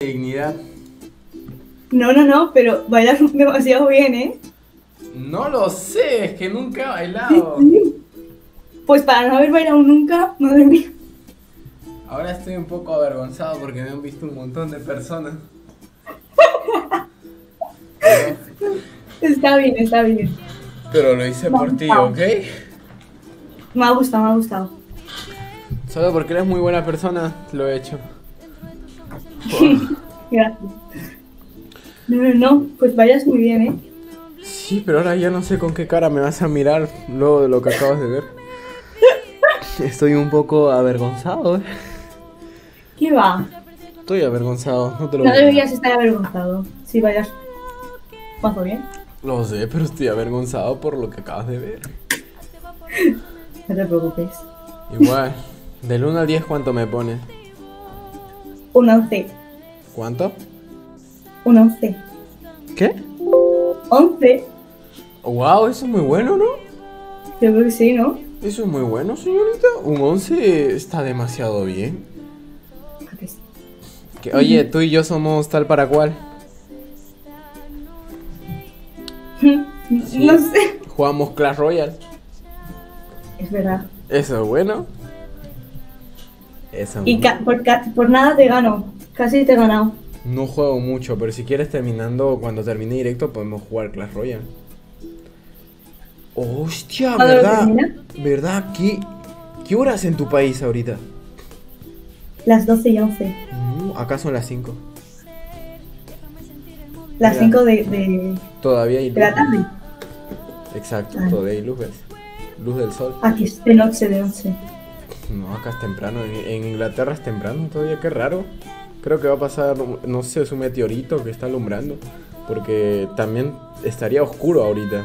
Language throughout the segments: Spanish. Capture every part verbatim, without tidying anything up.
dignidad. No, no, no, pero bailas demasiado bien, ¿eh? No lo sé, es que nunca he bailado. Pues para no haber bailado nunca, madre mía. Ahora estoy un poco avergonzado porque me han visto un montón de personas. Pero, Está bien, está bien. pero lo hice por ti, ¿ok? Me ha gustado, me ha gustado. Solo porque eres muy buena persona, lo he hecho. Gracias. No, no, no, pues bailas muy bien, ¿eh? Sí, pero ahora ya no sé con qué cara me vas a mirar luego de lo que acabas de ver. Estoy un poco avergonzado, ¿eh? ¿Qué va? Estoy avergonzado, no te lo No voy a deberías negar. estar avergonzado si bailas mazo bien. Lo sé, pero estoy avergonzado por lo que acabas de ver. No te preocupes. Igual, del uno al diez, ¿cuánto me pones? Un once. ¿Cuánto? Un once. ¿Qué? Once. Wow, eso es muy bueno, ¿no? Yo creo que sí, ¿no? Eso es muy bueno, señorita. Un once está demasiado bien. ¿A que sí? Que, oye, tú y yo somos tal para cual. Sí. No sé. Jugamos Clash Royale. Es verdad. Eso es bueno. Eso es Y bueno. ca- por, ca- por nada te gano. Casi te he ganado. No juego mucho, pero si quieres terminando, cuando termine directo podemos jugar Clash Royale. Hostia, ¿Cuándo lo ¿verdad? termina? ¿Verdad? ¿Qué, qué horas en tu país ahorita? Las doce y once. Mm, acá son las cinco. Las Mira. cinco de, de, Todavía hay de la luz. tarde. Exacto, Ah. todavía hay luz, ¿ves? Luz del sol. Aquí es de noche, de once. No, acá es temprano. En, en Inglaterra es temprano todavía, qué raro. Creo que va a pasar, no sé, es un meteorito que está alumbrando. Porque también estaría oscuro ahorita.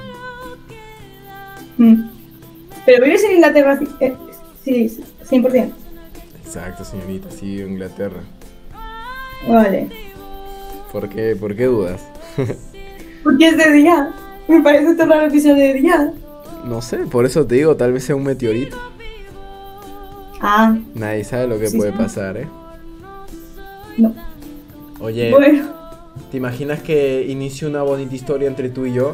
Mm. Pero vives en Inglaterra, ci- eh, sí, cien por ciento. Exacto, señorita, sí, Inglaterra. Vale. ¿Por qué, por qué dudas? Porque es de día. Me parece tan raro que sea de día. No sé, por eso te digo, tal vez sea un meteorito. Ah, Nadie sabe lo que Sí, puede sí. pasar, ¿eh? no. Oye, Bueno, ¿te imaginas que inicie una bonita historia entre tú y yo?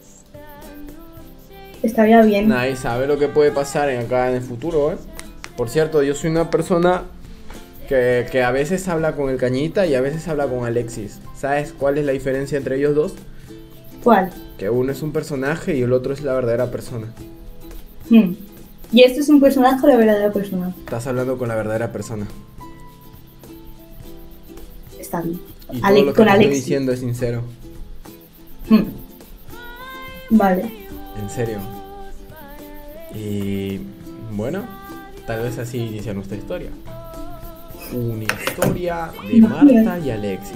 estaría bien. Nadie sabe lo que puede pasar en acá en el futuro, ¿eh? Por cierto, yo soy una persona que, que a veces habla con el Cañita y a veces habla con Alexis. ¿Sabes cuál es la diferencia entre ellos dos? ¿Cuál? Que uno es un personaje y el otro es la verdadera persona. Hmm. ¿Y esto es un personaje o la verdadera persona? Estás hablando con la verdadera persona. Está bien. Y todo Ale- lo que con te estoy Alexis. diciendo es sincero. Hmm. Vale. En serio. Y bueno, tal vez así inicia nuestra historia. Una historia de Marta y Alexis.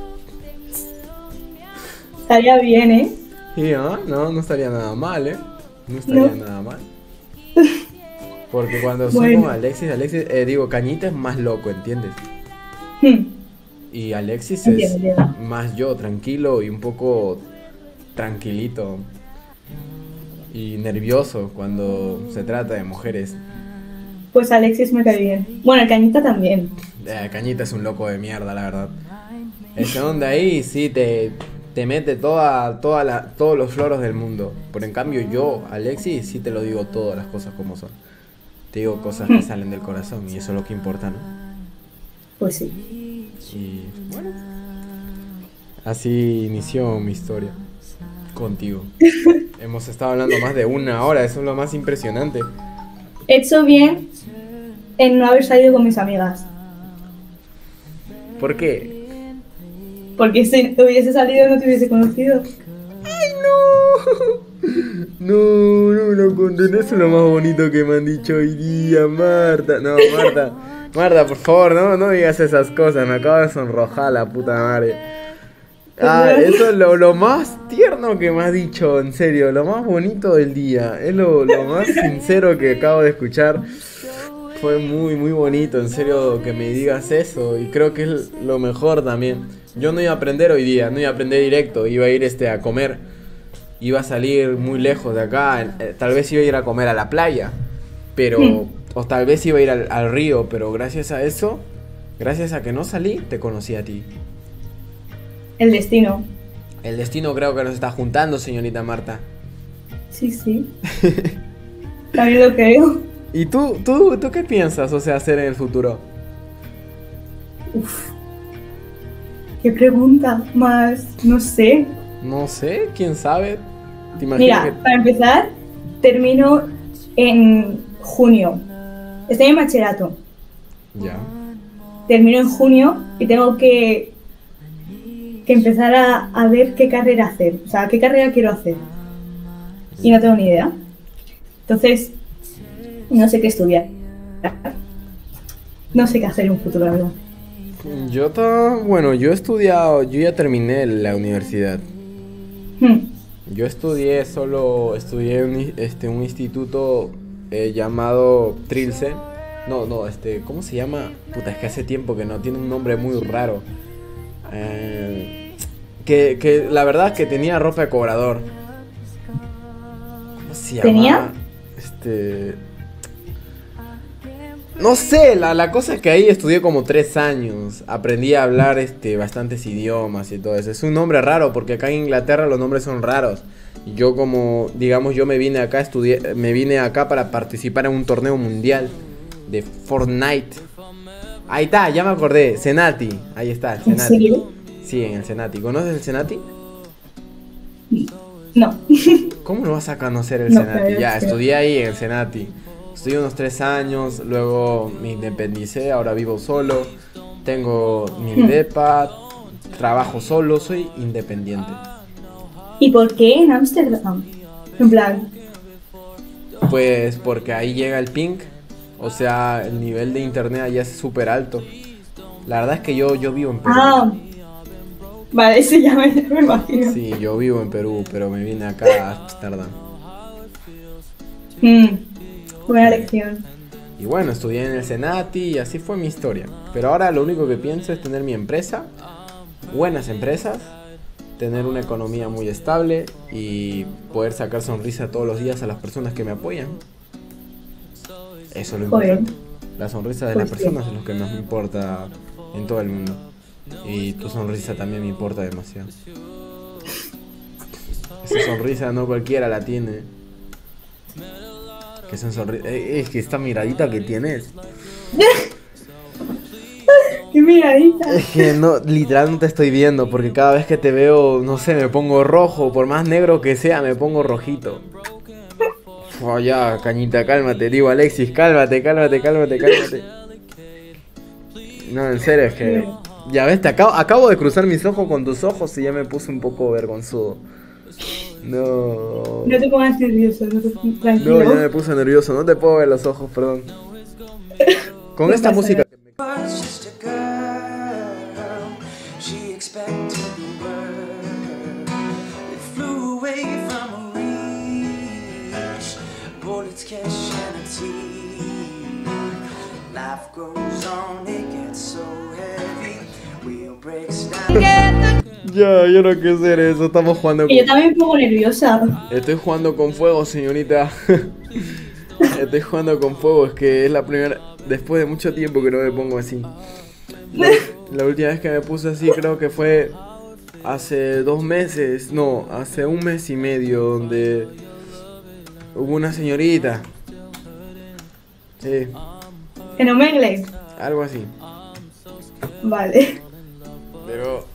Estaría bien, ¿eh? Y ah, no, no estaría nada mal, ¿eh? No estaría No. nada mal. Porque cuando soy Bueno. con Alexis, Alexis, eh, digo, Cañita es más loco, ¿entiendes? Hmm. Y Alexis Entiendo, es entiendo. más yo, tranquilo y un poco tranquilito. Y nervioso cuando se trata de mujeres. Pues Alexis me cae bien. Bueno, el Cañita también. Eh, Cañita es un loco de mierda, la verdad. Ese onda ahí sí te, te mete toda, toda la, todos los floros del mundo. Pero en cambio yo, Alexis, sí te lo digo todas las cosas como son. Te digo cosas que salen del corazón y eso es lo que importa, ¿no? Pues sí. Y bueno, así inició mi historia contigo. Hemos estado hablando más de una hora, eso es lo más impresionante. He hecho bien en no haber salido con mis amigas. ¿Por qué? Porque si hubiese salido no te hubiese conocido. No, no me lo conté, eso es lo más bonito que me han dicho hoy día, Marta. No, Marta, Marta, por favor, no, no digas esas cosas, me acaba de sonrojar la puta madre. Ah, eso es lo, lo más tierno que me has dicho, en serio, lo más bonito del día. Es lo, lo más sincero que acabo de escuchar. Fue muy, muy bonito, en serio, que me digas eso. Y creo que es lo mejor también. Yo no iba a aprender hoy día, no iba a aprender directo, iba a ir este a comer. Iba a salir muy lejos de acá, eh, tal vez iba a ir a comer a la playa. Pero, o tal vez iba a ir al, al río, pero gracias a eso, gracias a que no salí, te conocí a ti. El destino. El destino creo que nos está juntando, señorita Marta. Sí, sí. También lo creo. ¿Y tú, tú, tú qué piensas, o sea, hacer en el futuro? Uf. Qué pregunta más, no sé. No sé, quién sabe. ¿Te imaginas Mira, que... para empezar, termino en junio. Estoy en bachillerato. Ya. Termino en junio y tengo que, que empezar a, a ver qué carrera hacer. O sea, qué carrera quiero hacer. Y no tengo ni idea. Entonces, no sé qué estudiar. No sé qué hacer en un futuro, la verdad. Yo, ta... bueno, yo he estudiado, yo ya terminé la universidad. Hmm. Yo estudié solo, estudié un, este, un instituto eh, llamado Trilce. No, no, este, ¿cómo se llama? Puta, es que hace tiempo que no, tiene un nombre muy raro. Eh, que, que la verdad es que tenía ropa de cobrador. ¿Cómo se llama? ¿Tenía? Este... No sé, la, la cosa es que ahí estudié como tres años. Aprendí a hablar este, bastantes idiomas y todo eso. Es un nombre raro porque acá en Inglaterra los nombres son raros. Y yo como, digamos, yo me vine acá a estudiar, me vine acá para participar en un torneo mundial de Fortnite. Ahí está, ya me acordé, Senati. Ahí está, el ¿En Senati. serio? Sí, en el Senati. ¿Conoces el Senati? No. ¿Cómo no vas a conocer el No, Senati? pero Ya, sí. estudié ahí en el Senati. Estudié unos tres años, luego me independicé, ahora vivo solo. Tengo mi Hmm. depa, trabajo solo, soy independiente. ¿Y por qué en Ámsterdam? En plan, Pues porque ahí llega el ping, o sea, el nivel de internet allá es súper alto. La verdad es que yo, yo vivo en Perú. ah, vale, eso ya me, me imagino. Sí, yo vivo en Perú, pero me vine acá a Ámsterdam. Hmm. Buena lección. Y bueno, estudié en el Senati y así fue mi historia. Pero ahora lo único que pienso es tener mi empresa, buenas empresas, tener una economía muy estable y poder sacar sonrisa todos los días a las personas que me apoyan. Eso es lo Joder. importante. La sonrisa de Pues las sí. personas es lo que más me importa en todo el mundo. Y tu sonrisa también me importa demasiado. Esa sonrisa no cualquiera la tiene. Que esa sonrisa... Es que esta miradita que tienes... ¡Qué miradita! Es que no, literal no te estoy viendo, porque cada vez que te veo, no sé, me pongo rojo, por más negro que sea, me pongo rojito. Oh, ya, cañita, cálmate, digo Alexis, cálmate, cálmate, cálmate, cálmate. No, en serio, es que... Ya ves, te acabo, acabo de cruzar mis ojos con tus ojos y ya me puse un poco vergonzudo. No... No te pongas nervioso, no te No, tranquilo. ya me puse nervioso, no te puedo ver los ojos, perdón. Con No esta pasa música... que me- Was just a girl. She expected the world. It flew away from her reach. Bullets catch in her teeth. Life goes on, it gets so heavy. Wheel breaks down. Ya, yo no quiero hacer eso, estamos jugando Y yo con... también me pongo nerviosa. Estoy jugando con fuego, señorita. Estoy jugando con fuego, es que es la primera... Después de mucho tiempo que no me pongo así. La, la última vez que me puse así creo que fue hace dos meses. No, hace un mes y medio donde hubo una señorita. Sí, En Omegle. algo así. Vale. Pero...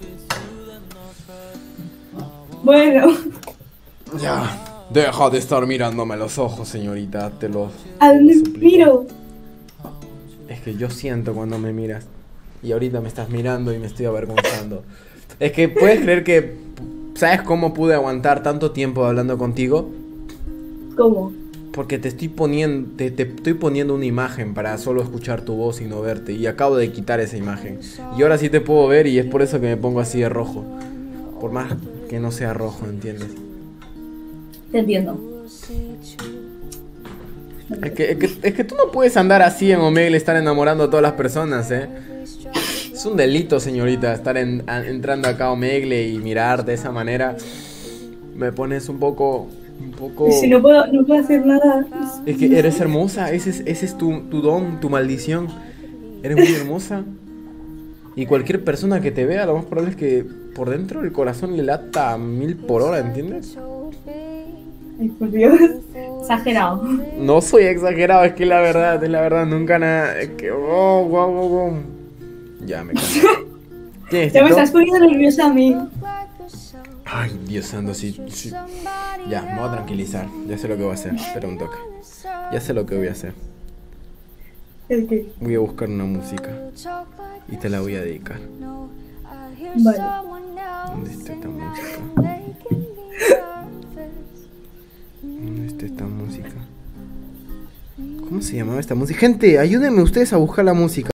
Bueno, Ya. Deja de estar mirándome a los ojos, señorita. Te los... ¿a dónde te lo suplico. miro? Es que yo siento cuando me miras. Y ahorita me estás mirando y me estoy avergonzando. Es que puedes creer que... ¿Sabes cómo pude aguantar tanto tiempo hablando contigo? ¿Cómo? Porque te estoy poniendo... Te, te estoy poniendo una imagen para solo escuchar tu voz y no verte. Y acabo de quitar esa imagen. Y ahora sí te puedo ver y es por eso que me pongo así de rojo. Por más que no sea rojo, ¿entiendes? Te entiendo. Es que, es que, es que tú no puedes andar así en Omegle, estar enamorando a todas las personas, ¿eh? Es un delito, señorita, estar en- a- entrando acá a Omegle y mirar de esa manera. Me pones un poco... Un poco... Y si no puedo, no puedo hacer nada. Es que eres hermosa, ese es, ese es tu, tu don, tu maldición. Eres muy hermosa. Y cualquier persona que te vea, lo más probable es que por dentro el corazón le lata a mil por hora, ¿entiendes? Ay, por Dios. Exagerado. No soy exagerado, es que la verdad, es la verdad, nunca nada. Es que. Oh, wow, wow, wow. Ya me cansé. ¿Quién es Ya me Tito? estás poniendo nerviosa a mí. Ay, Dios santo, sí, sí. Ya, me voy a tranquilizar. Ya sé lo que voy a hacer. Espera un toque. Ya sé lo que voy a hacer. ¿El qué? Voy a buscar una música y te la voy a dedicar. Vale. ¿Dónde está esta música? ¿Dónde está esta música? ¿Cómo se llamaba esta música? Gente, ayúdenme ustedes a buscar la música.